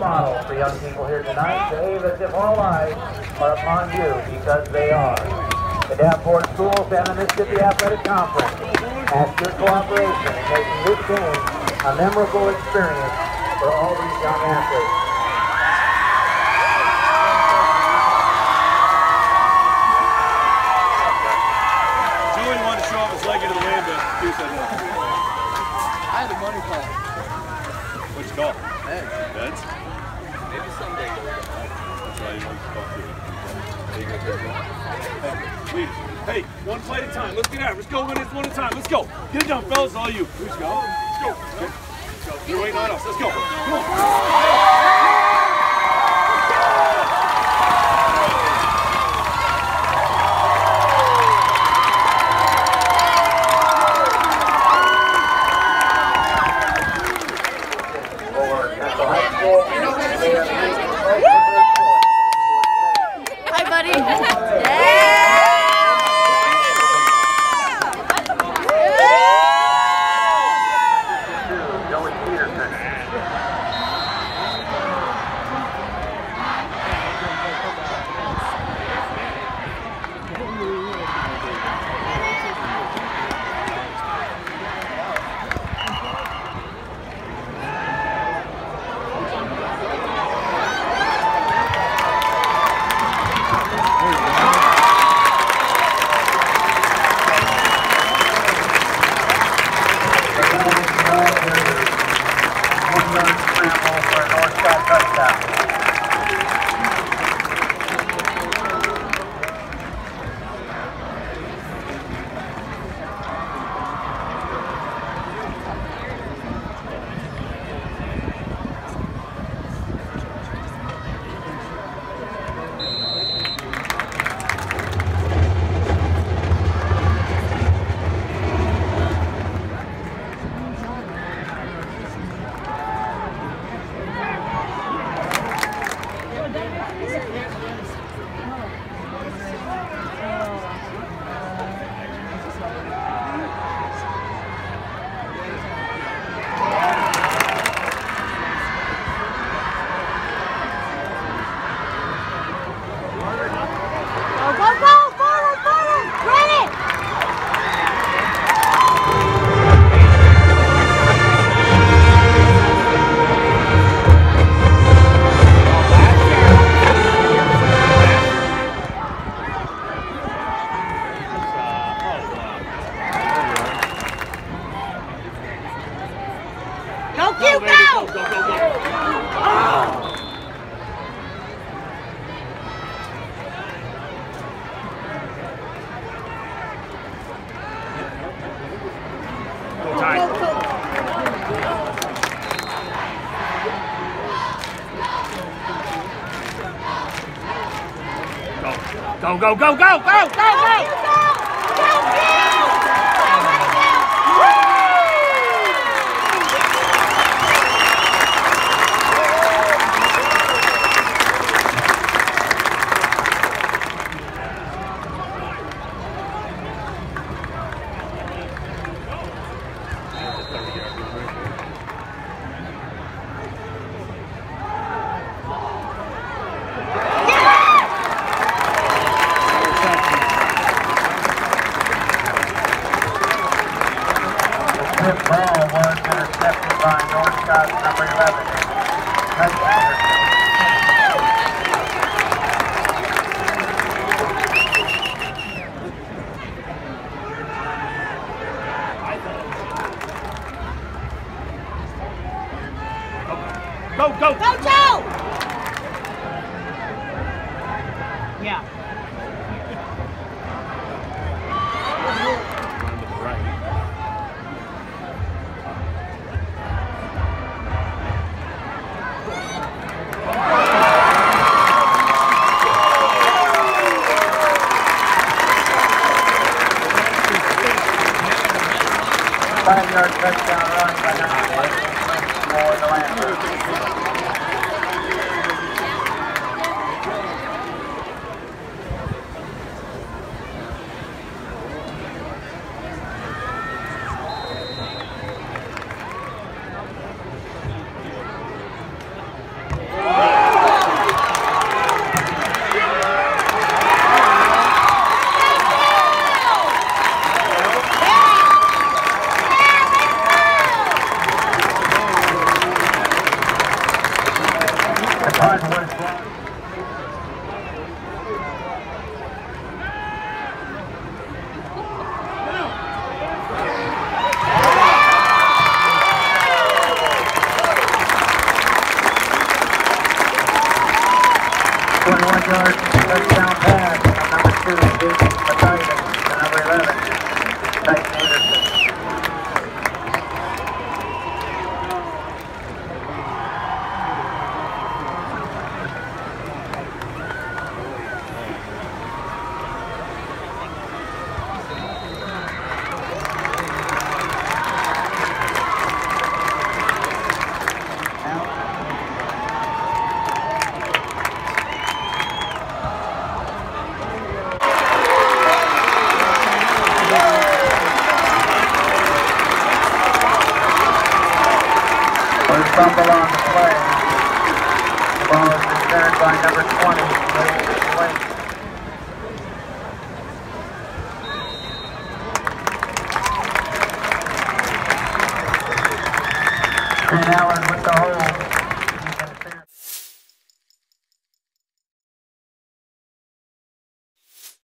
model for young people here tonight. Behave as if all eyes are upon you, because they are. The Davenport Schools and the Mississippi Athletic Conference ask your cooperation in making this game a memorable experience for all these young athletes. Joey wanted to show off his leg into the wind, but Stu said no. I had a money call. What'd you call? Beds. Beds? Maybe someday. That's why you want to call too. Hey, hey, one play at a time. Let's get out. Let's go win this one at a time. Let's go. Get it done, fellas. All you. Let's go. Let's go. Let's go. You're waiting on us. Let's go. Come on. Hi, buddy. Go, go, go, go, go, go, go! This ball was intercepted by Northcott's number 11, Coach Anderson. Go, go! Go, Joe! Yeah. Five-yard touchdown run by number 8 for the Lancers. Hardwood ball. Yard touchdown pass on number 2, Jason Mathias, to number 11, Tyson Anderson. Fumble on the play. The ball is returned by number 20, Nathan Lake. Trent Allen